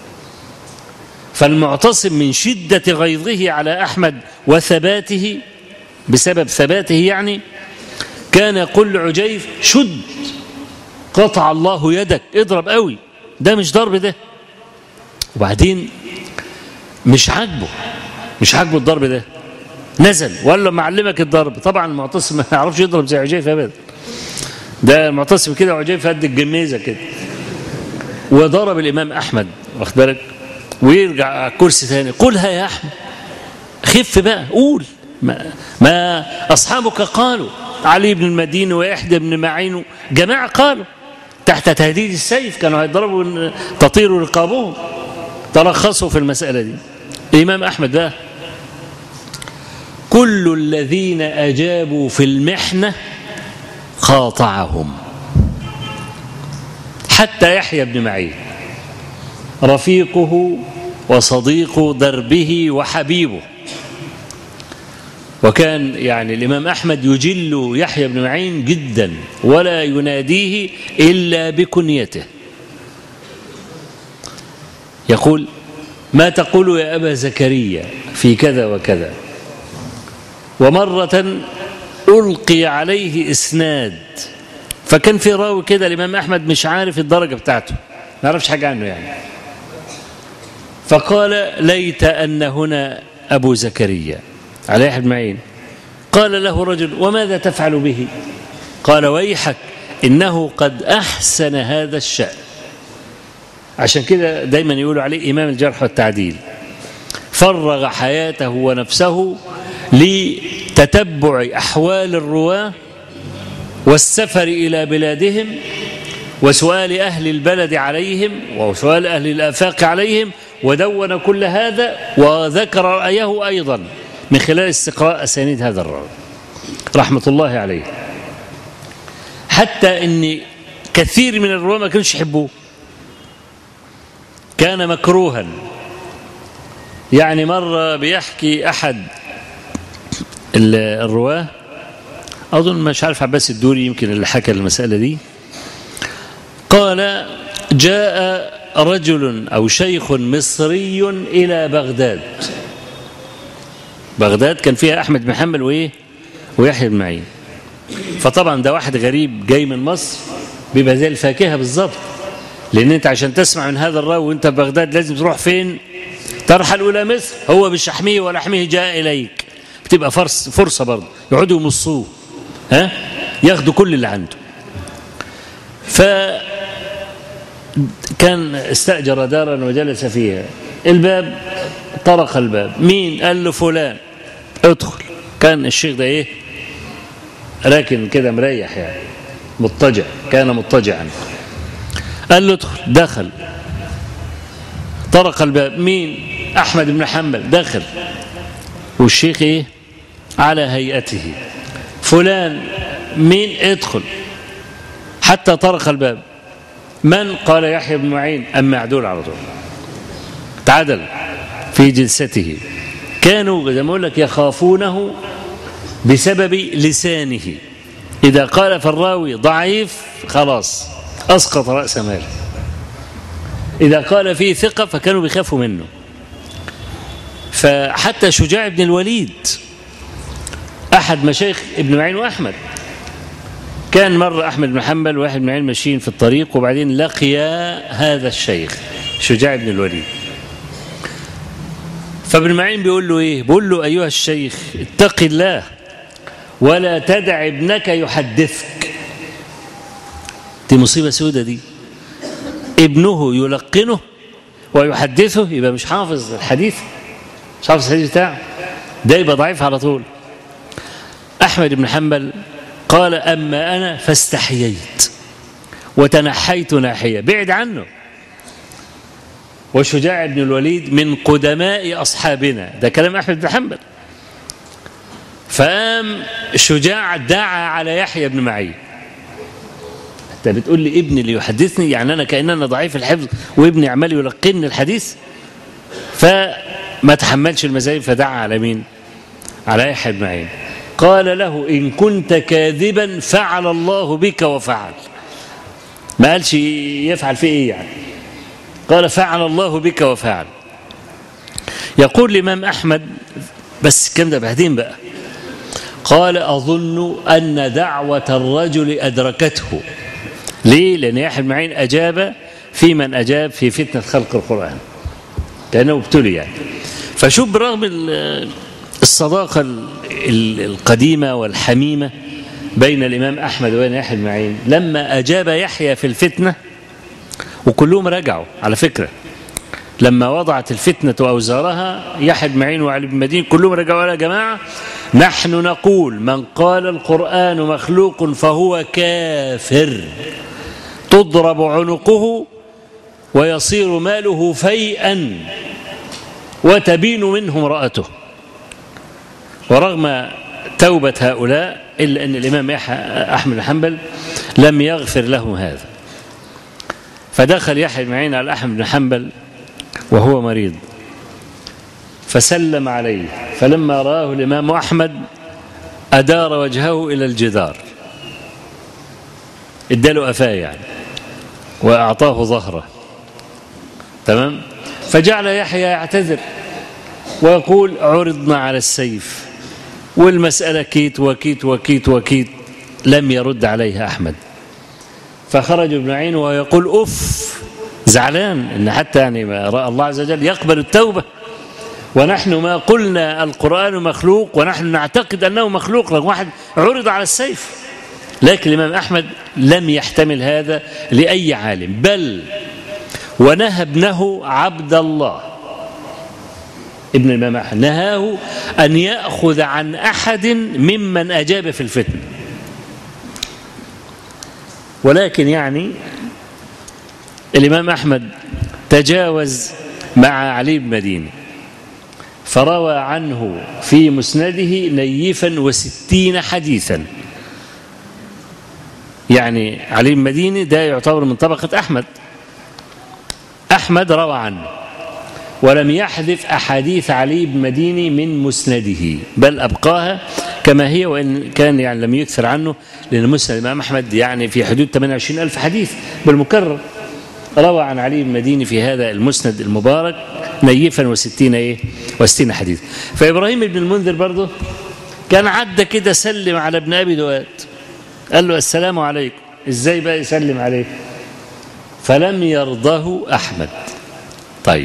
فالمعتصم من شده غيظه على احمد وثباته، بسبب ثباته يعني، كان يقول لعجيف شد قطع الله يدك، اضرب قوي، ده مش ضرب ده. وبعدين مش عاجبه الضرب ده، نزل وقال له معلمك الضرب. طبعا المعتصم ما يعرفش يضرب زي عجيف ابدا، ده المعتصم كده وعجيف قد الجميزه كده، وضرب الامام احمد، واخد بالك، ويرجع على الكرسي ثاني. قولها يا احمد، خف بقى، قول ما اصحابك قالوا، علي بن المديني ويحيى بن معين جماعه قالوا تحت تهديد السيف، كانوا هيضربوا تطير رقابهم، ترخصوا في المساله دي. الامام احمد بقى كل الذين أجابوا في المحنة قاطعهم، حتى يحيى بن معين رفيقه وصديق دربه وحبيبه. وكان يعني الإمام أحمد يجل يحيى بن معين جدا ولا يناديه إلا بكنيته. يقول: ما تقول يا أبا زكريا في كذا وكذا؟ ومرة ألقي عليه إسناد، فكان في راوي كده الإمام أحمد مش عارف الدرجة بتاعته، ما يعرفش حاجة عنه يعني، فقال: ليت أن هنا أبو زكريا على يحيى بن معين. قال له رجل: وماذا تفعل به؟ قال: ويحك إنه قد أحسن هذا الشأن. عشان كده دايما يقولوا عليه إمام الجرح والتعديل، فرغ حياته ونفسه لتتبع أحوال الرواة والسفر إلى بلادهم وسؤال أهل البلد عليهم وسؤال أهل الآفاق عليهم، ودون كل هذا وذكر رأيه أيضا من خلال استقراء أسانيد هذا الراوي رحمة الله عليه. حتى أن كثير من الرواة ما كانوش يحبوه، كان مكروها. يعني مرة بيحكي أحد الرواة، أظن مش عارف عباس الدوري يمكن اللي حكى المسألة دي، قال: جاء رجل أو شيخ مصري إلى بغداد. بغداد كان فيها أحمد بن حنبل ويحيى بن معين، فطبعا ده واحد غريب جاي من مصر بيبقى زي الفاكهة بالظبط، لأن أنت عشان تسمع من هذا الراوي وأنت في بغداد لازم تروح فين؟ ترحل إلى مصر، هو بشحمه ولحمه جاء إليك، بتبقى فرصة برضه يقعدوا يمصوه، ياخدوا كل اللي عنده. فكان استأجر دارا وجلس فيها، الباب طرق الباب، مين؟ قال له: فلان. ادخل. كان الشيخ ده راكن كده مريح يعني مضطجع، كان مضطجعا. قال له: ادخل. دخل. طرق الباب، مين؟ أحمد بن حنبل. دخل والشيخ على هيئته. فلان. مين؟ ادخل. حتى طرق الباب، من؟ قال: يحيى بن معين. أما معدول على طول، تعدل في جلسته. كانوا زي ما أقول لك يخافونه بسبب لسانه، إذا قال فالراوي ضعيف خلاص أسقط رأس ماله، إذا قال فيه ثقة فكانوا بيخافوا منه. فحتى شجاع بن الوليد أحد مشايخ ابن معين وأحمد، كان مرة أحمد بن حنبل ويحيى بن معين ماشيين في الطريق، وبعدين لقيا هذا الشيخ شجاع بن الوليد، فابن معين بيقول له بيقول له: أيها الشيخ اتق الله ولا تدع ابنك يحدثك. دي مصيبة سودة دي، ابنه يلقنه ويحدثه، يبقى مش حافظ الحديث، مش حافظ الحديث بتاعه، ده يبقى ضعيف على طول. أحمد بن حنبل قال: أما أنا فاستحييت وتنحيت ناحية، بعد عنه. وشجاع بن الوليد من قدماء أصحابنا، ده كلام أحمد بن حنبل. فقام شجاع دعا على يحيى بن معين: أنت بتقول لي ابني اللي يحدثني؟ يعني أنا كأننا ضعيف الحفظ وابني عمال يلقني الحديث. فما تحملش المزايد، فدعا على مين؟ على يحيى بن معين. قال له: إن كنت كاذبا فعل الله بك وفعل. ما قالش يفعل في إيه يعني، قال فعل الله بك وفعل. يقول الإمام أحمد، بس الكلام ده بعدين بقى، قال: أظن أن دعوة الرجل أدركته. ليه؟ لأن يحيى بن معين أجاب في من أجاب في فتنة خلق القرآن، لأنه ابتلي يعني. فشوف برغم الصداقة القديمة والحميمة بين الإمام أحمد وبين يحيى بن معين، لما أجاب يحيى في الفتنة، وكلهم رجعوا على فكرة، لما وضعت الفتنة أوزارها يحيى بن معين وعلي بن مدين كلهم رجعوا: يا جماعة نحن نقول من قال القرآن مخلوق فهو كافر، تضرب عنقه ويصير ماله فيئا وتبين منه امرأته. ورغم توبة هؤلاء إلا أن الإمام أحمد بن حنبل لم يغفر له هذا. فدخل يحيى بن معين على أحمد بن حنبل وهو مريض، فسلم عليه، فلما رآه الإمام أحمد أدار وجهه إلى الجدار، اداله قفاه يعني وأعطاه ظهره. تمام. فجعل يحيى يعتذر ويقول عرضنا على السيف والمسألة كيت وكيت وكيت وكيت. لم يرد عليها أحمد، فخرج ابن عين ويقول أف، زعلان إن حتى يعني ما رأى الله عز وجل يقبل التوبة، ونحن ما قلنا القرآن مخلوق ونحن نعتقد أنه مخلوق، لكن واحد عرض على السيف. لكن الإمام أحمد لم يحتمل هذا لأي عالم، بل ونهى ابنه عبد الله ابن الإمام أحمد، نهاه أن يأخذ عن أحد ممن أجاب في الفتنة. ولكن يعني الإمام أحمد تجاوز مع علي بن مديني، فروى عنه في مسنده نيفا 60 حديثا. يعني علي بن مديني ده يعتبر من طبقة أحمد. أحمد روى عنه ولم يحذف أحاديث علي بن مديني من مسنده، بل أبقاها كما هي، وإن كان يعني لم يكثر عنه، لأن مسند الإمام أحمد يعني في حدود 28,000 حديث بالمكرر. روى عن علي بن مديني في هذا المسند المبارك نيفا 60 حديث. فإبراهيم بن المنذر برضه كان عدى كده سلم على ابن أبي دواد، قال له السلام عليكم. إزاي بقى يسلم عليه؟ فلم يرضه أحمد. طيب،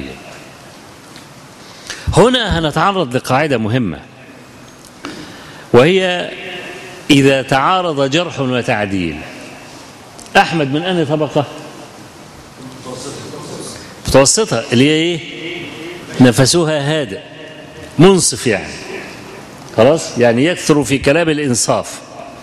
هنا هنتعرض لقاعدة مهمة، وهي إذا تعارض جرح وتعديل. أحمد من أنهي طبقة؟ متوسطة، اللي هي إيه؟ نفسها هادئ منصف، يعني خلاص، يعني يكثر في كلام الإنصاف.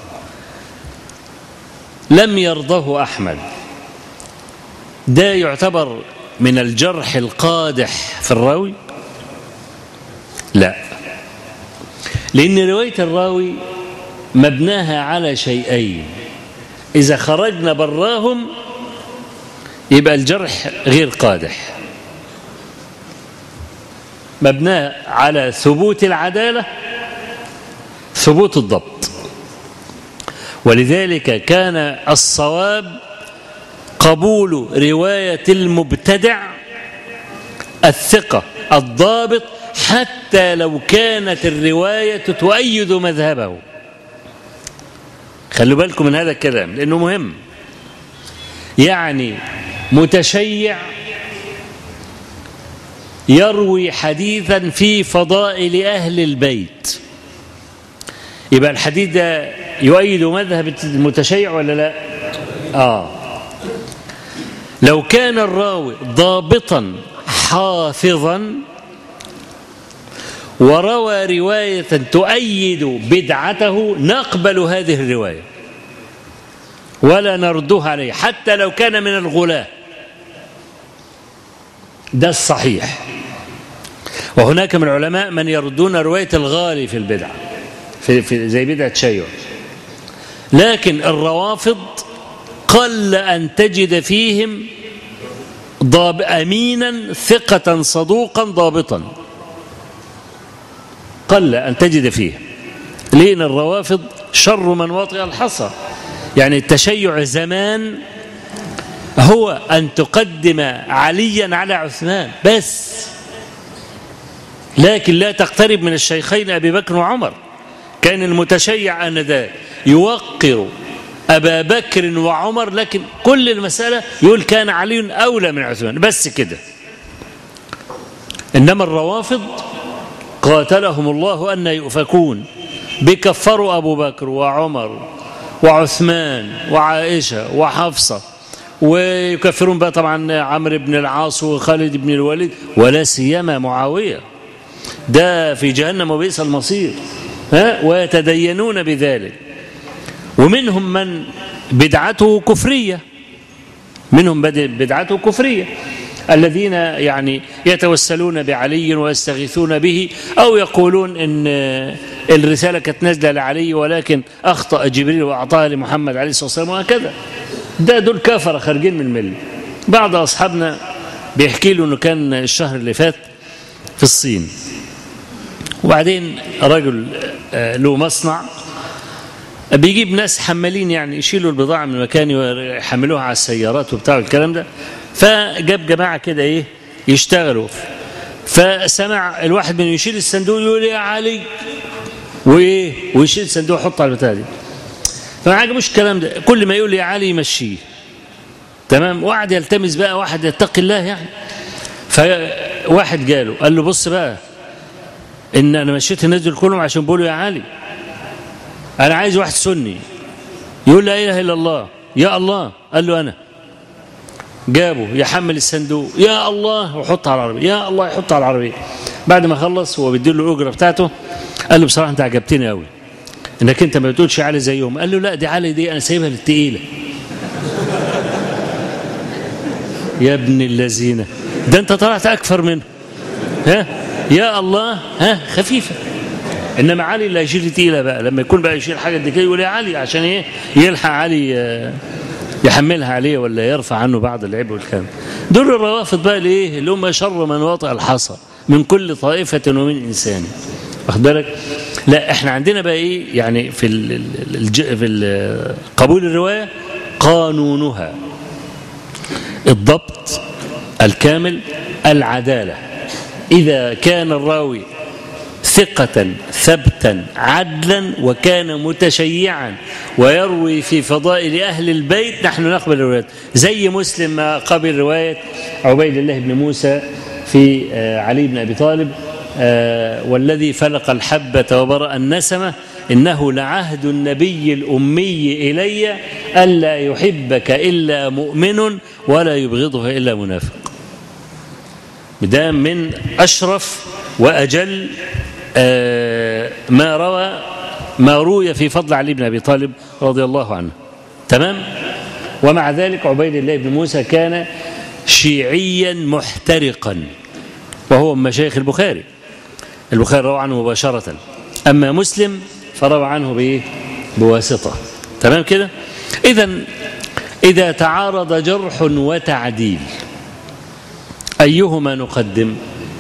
لم يرضه أحمد، ده يعتبر من الجرح القادح في الراوي؟ لا، لأن رواية الراوي مبناها على شيئين، إذا خرجنا براهم يبقى الجرح غير قادح. مبناه على ثبوت العدالة، ثبوت الضبط. ولذلك كان الصواب قبول رواية المبتدع الثقة الضابط حتى لو كانت الرواية تؤيد مذهبه. خلوا بالكم من هذا الكلام لأنه مهم. يعني متشيع يروي حديثا في فضائل أهل البيت، يبقى الحديث ده يؤيد مذهب المتشيع ولا لا؟ لو كان الراوي ضابطا حافظا وروى رواية تؤيد بدعته نقبل هذه الرواية ولا نردها عليه حتى لو كان من الغلاة. ده الصحيح. وهناك من العلماء من يردون رواية الغالي في البدعة، في زي بدعة شيوع. لكن الروافض قل أن تجد فيهم أمينا ثقة صدوقا ضابطا، قل أن تجد فيه. لأن الروافض شر من وطئ الحصى. يعني التشيع زمان هو أن تقدم عليا على عثمان بس، لكن لا تقترب من الشيخين أبي بكر وعمر. كان المتشيع آنذاك يوقر أبا بكر وعمر، لكن كل المسألة يقول كان علي أولى من عثمان بس كده. إنما الروافض قاتلهم الله أن يؤفكون، بكفروا أبو بكر وعمر وعثمان وعائشة وحفصة، ويكفرون بقى طبعا عمرو بن العاص وخالد بن الوليد، ولا سيما معاوية، ده في جهنم وبئس المصير، ويتدينون بذلك. ومنهم من بدعته كفرية، منهم بدعته كفرية، الذين يعني يتوسلون بعلي ويستغيثون به، أو يقولون إن الرسالة كانت نازلة لعلي ولكن أخطأ جبريل وأعطاها لمحمد عليه الصلاة والسلام وهكذا. دول كافر خارجين من الملة. بعض أصحابنا بيحكي له أنه كان الشهر اللي فات في الصين، وبعدين رجل له مصنع بيجيب ناس حمالين يعني يشيلوا البضاعة من مكان ويحملوها على السيارات وبتاع الكلام ده. فجاب جماعة كده ايه يشتغلوا، فسمع الواحد منهم يشيل الصندوق يقول يا علي وايه، ويشيل الصندوق يحطه على البتاع دي. فما عجبوش الكلام ده، كل ما يقول يا علي يمشيه. تمام. وقعد يلتمس بقى واحد يتقي الله يعني. فواحد جاله قال له بص بقى، ان انا مشيت الناس دول كلهم عشان بيقولوا يا علي، انا عايز واحد سني يقول لا اله الا الله يا الله. قال له انا. جابه يحمل الصندوق يا الله ويحطه على العربيه، يا الله يحطه على العربيه. بعد ما خلص هو بيديله الاجره بتاعته، قال له بصراحه انت عجبتني قوي انك انت ما بتقولش علي زيهم. قال له لا دي علي دي انا سايبها للتقيله. يا ابن الذين، ده انت طلعت اكثر منه. ها يا الله ها خفيفه، انما علي اللي هيشيل تقيله بقى. لما يكون بقى يشيل حاجه دي كده يقول يا علي، عشان ايه؟ يلحق علي يحملها عليه ولا يرفع عنه بعض العيب والكلام. دول الروافض بقى الايه اللي هم شر من وطئ الحصى من كل طائفه ومن انسان. واخد بالك؟ لا احنا عندنا بقى ايه يعني في قبول الروايه قانونها الضبط الكامل، العداله. اذا كان الراوي ثقة ثبتا عدلا وكان متشيعا ويروي في فضائل أهل البيت نحن نقبل الروايات. زي مسلم ما قبل رواية عبيد الله بن موسى في علي بن أبي طالب والذي فلق الحبة وبرأ النسمة إنه لعهد النبي الأمي إلي ألا يحبك إلا مؤمن ولا يبغضه إلا منافق. ده من أشرف وأجل ما روي في فضل علي بن أبي طالب رضي الله عنه. تمام. ومع ذلك عبيد الله بن موسى كان شيعيا محترقا، وهو من مشايخ البخاري. البخاري روى عنه مباشرة، أما مسلم فروى عنه بإيه؟ بواسطة. تمام كده. إذا تعارض جرح وتعديل أيهما نقدم؟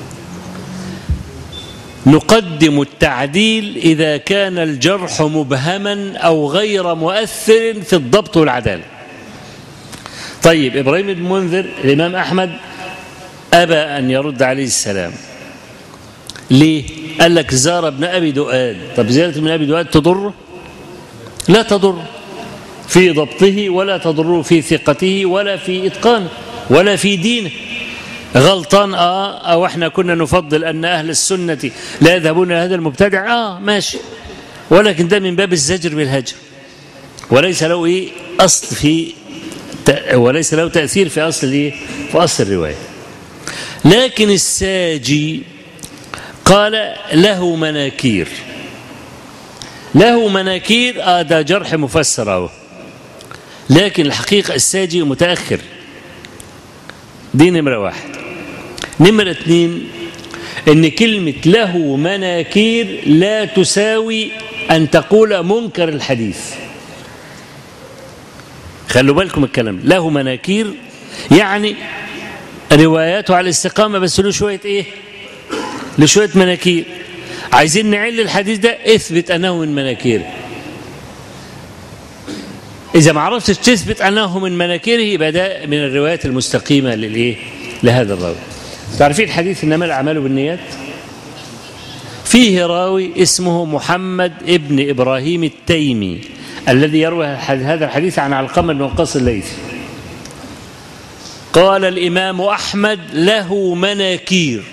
نقدم التعديل إذا كان الجرح مبهما أو غير مؤثر في الضبط والعدالة. طيب إبراهيم بن منذر الإمام أحمد أبى أن يرد عليه السلام. ليه؟ قال لك زار ابن أبي دؤاد. طب زيارة ابن أبي دؤاد تضره؟ لا تضر في ضبطه ولا تضره في ثقته ولا في إتقانه ولا في دينه. غلطان أو احنا كنا نفضل أن أهل السنة لا يذهبون إلى هذا المبتدع ماشي، ولكن ده من باب الزجر بالهجر، وليس له إيه أصل في وليس له تأثير في أصل إيه في أصل الرواية. لكن الساجي قال له مناكير. له مناكير ده جرح مفسر أهو، لكن الحقيقة الساجي متأخر. دي نمرة واحد. نمرة اثنين، ان كلمة له مناكير لا تساوي ان تقول منكر الحديث. خلوا بالكم الكلام. له مناكير يعني رواياته على الاستقامة بس له شوية ايه؟ له شوية مناكير. عايزين نعل الحديث ده اثبت انه من مناكيره. إذا ما عرفتش تثبت أنه من مناكيره يبقى ده من الروايات المستقيمة للإيه؟ لهذا الراوي. تعرفين حديث إنما الأعمال بالنيات؟ فيه راوي اسمه محمد ابن إبراهيم التيمي الذي يروي هذا الحديث عن علقمة بن وقاص الليثي. قال الإمام أحمد له مناكير.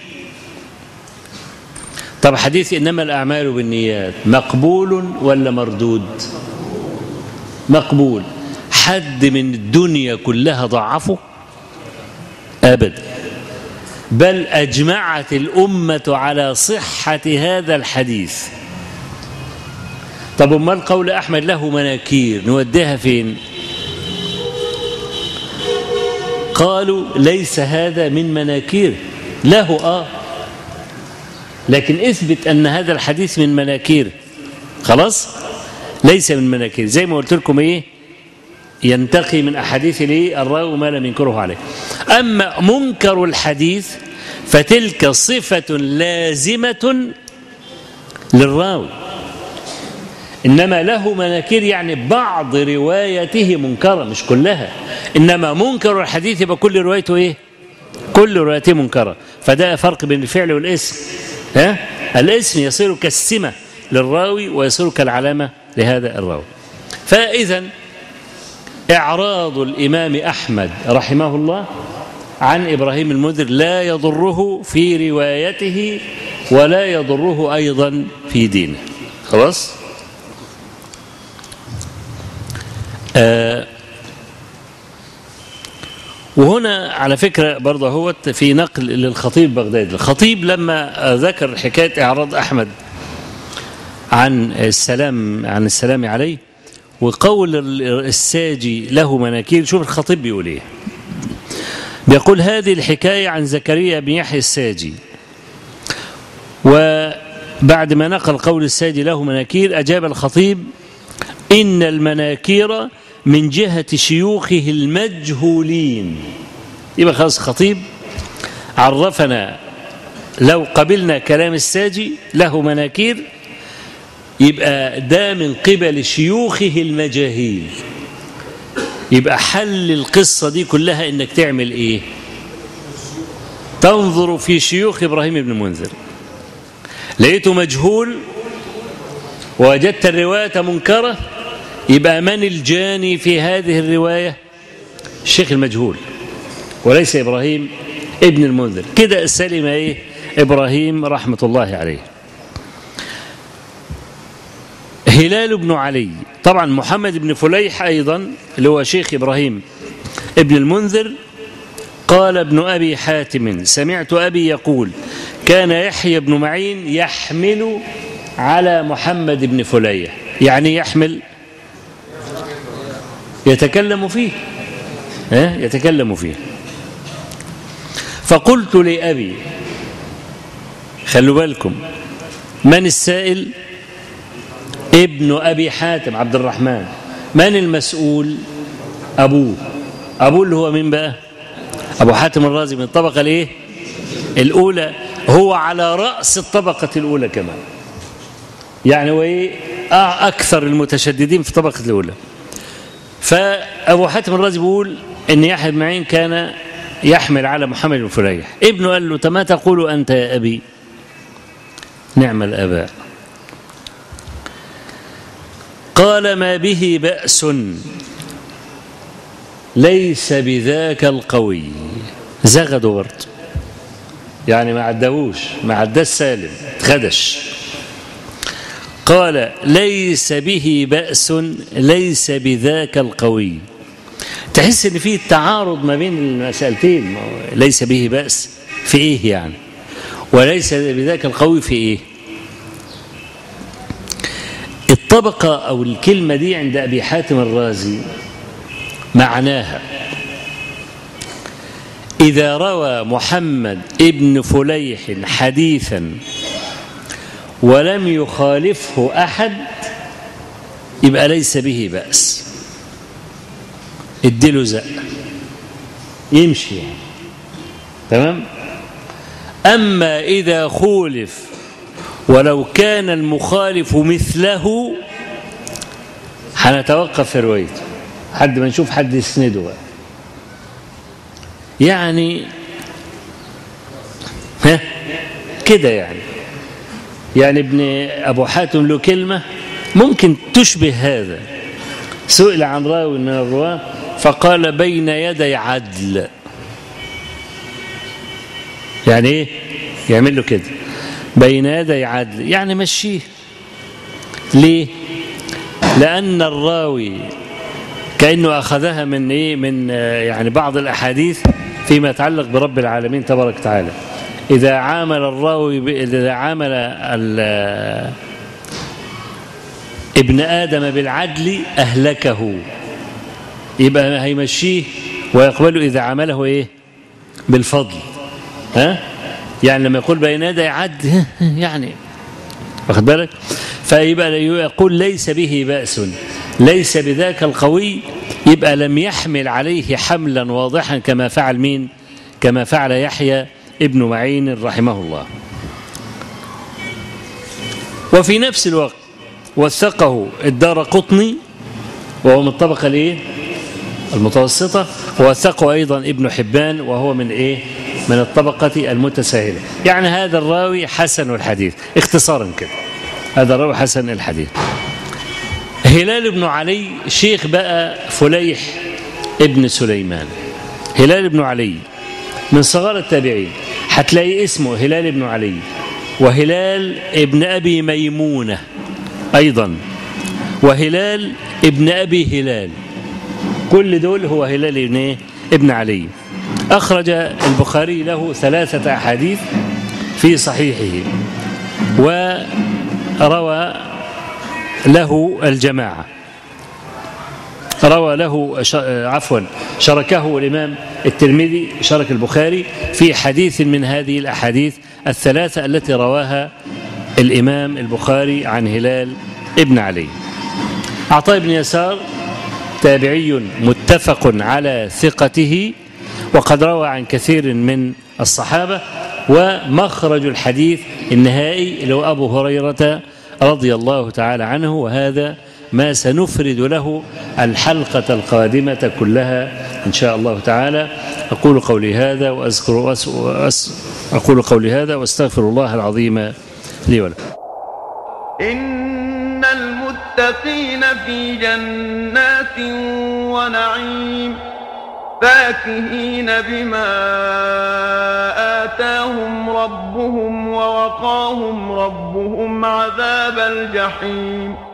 طب حديث إنما الأعمال بالنيات مقبول ولا مردود؟ مقبول. حد من الدنيا كلها ضعفه؟ أبدا، بل أجمعت الأمة على صحة هذا الحديث. طب أمال قول أحمد له مناكير نوديها فين؟ قالوا ليس هذا من مناكير. له لكن اثبت أن هذا الحديث من مناكير. خلاص ليس من مناكير. زي ما قلت لكم ايه، ينتقي من احاديث ليه الراوي ما لم ينكره عليه. اما منكر الحديث فتلك صفة لازمة للراوي. إنما له مناكير يعني بعض روايته منكرة مش كلها، إنما منكر الحديث يبقى كل روايته إيه؟ كل روايته منكرة. فده فرق بين الفعل والاسم. الاسم يصير كالسمة للراوي ويصير كالعلامة لهذا الراوي. فإذا إعراض الإمام أحمد رحمه الله عن إبراهيم المنذر لا يضره في روايته ولا يضره أيضا في دينه. خلاص؟ وهنا على فكرة برضه هو في نقل للخطيب بغدادي. الخطيب لما ذكر حكاية إعراض أحمد عن السلام عليه وقول الساجي له مناكير، شوف الخطيب بيقول ايه. بيقول هذه الحكاية عن زكريا بن يحيى الساجي، وبعد ما نقل قول الساجي له مناكير أجاب الخطيب إن المناكير من جهة شيوخه المجهولين. يبقى خلاص الخطيب عرفنا لو قبلنا كلام الساجي له مناكير يبقى ده من قبل شيوخه المجاهيل. يبقى حل القصة دي كلها انك تعمل ايه؟ تنظر في شيوخ ابراهيم بن المنذر، لقيته مجهول ووجدت الرواية منكرة، يبقى من الجاني في هذه الرواية؟ الشيخ المجهول وليس إبراهيم ابن المنذر. كده سلم ايه إبراهيم رحمة الله عليه. هلال بن علي، طبعا محمد بن فليح أيضا اللي هو شيخ إبراهيم ابن المنذر، قال ابن أبي حاتم سمعت أبي يقول كان يحيى بن معين يحمل على محمد بن فليح. يعني يحمل يتكلم فيه، يتكلم فيه. فقلت لأبي، خلوا بالكم من السائل؟ ابن أبي حاتم عبد الرحمن. من المسؤول؟ أبوه اللي هو مين بقى؟ أبو حاتم الرازي من الطبقة الايه؟ الأولى، هو على رأس الطبقة الأولى كمان، يعني هو ايه؟ أكثر المتشددين في الطبقة الأولى. فأبو حاتم الرازي بيقول إن يحيى بن معين كان يحمل على محمد بن فليح. ابنه قال له ما تقول أنت يا أبي؟ نعم الآباء. قال ما به بأس ليس بذاك القوي. زغدوا برضه، يعني ما عداوش، ما عداش سالم، اتخدش. قال ليس به بأس ليس بذاك القوي. تحس ان في تعارض ما بين المسألتين. ليس به بأس في ايه يعني؟ وليس بذاك القوي في ايه؟ الطبقة أو الكلمة دي عند أبي حاتم الرازي معناها إذا روى محمد ابن فليح حديثا ولم يخالفه أحد يبقى ليس به بأس، اديله زق يمشي يعني. تمام؟ أما إذا خولف ولو كان المخالف مثله هنتوقف في روايته حد ما نشوف حد يسنده بقى. يعني كده يعني ابن أبو حاتم له كلمة ممكن تشبه هذا. سئل عن راوي من الرواة فقال بين يدي عدل. يعني ايه؟ يعمل له كده بين يدي عدل، يعني مشيه. ليه؟ لأن الراوي كأنه أخذها من إيه؟ من يعني بعض الأحاديث فيما يتعلق برب العالمين تبارك وتعالى. إذا عامل الراوي إذا عامل ابن آدم بالعدل أهلكه، يبقى هيمشيه ويقبله إذا عمله إيه؟ بالفضل. يعني لما يقول بين يدي عدل يعني واخد بالك؟ فيبقى يقول ليس به بأس ليس بذاك القوي، يبقى لم يحمل عليه حملا واضحا كما فعل مين؟ كما فعل يحيى ابن معين رحمه الله. وفي نفس الوقت وثقه الدارقطني وهو من الطبقة الايه المتوسطة، ووثقه أيضا ابن حبان وهو من ايه من الطبقة المتساهلة. يعني هذا الراوي حسن الحديث اختصارا كده، هذا الراوي حسن الحديث. هلال بن علي شيخ بقى فليح ابن سليمان. هلال بن علي من صغار التابعين، هتلاقي اسمه هلال بن علي وهلال ابن أبي ميمونة أيضا وهلال ابن أبي هلال، كل دول هو هلال ابن علي. أخرج البخاري له 3 أحاديث في صحيحه، وروى له الجماعة، روى له شركه الإمام الترمذي، شارك البخاري في حديث من هذه الأحاديث 3 التي رواها الإمام البخاري عن هلال ابن علي. عطاء بن يسار تابعي متفق على ثقته، وقد روى عن كثير من الصحابة، ومخرج الحديث النهائي اللي هو أبو هريرة رضي الله تعالى عنه، وهذا ما سنفرد له الحلقة القادمة كلها إن شاء الله تعالى. أقول قولي هذا وأستغفر الله العظيم لي ولكم. إن المتقين في جنات ونعيم فاكهين بما آتاهم ربهم ووقاهم ربهم عذاب الجحيم.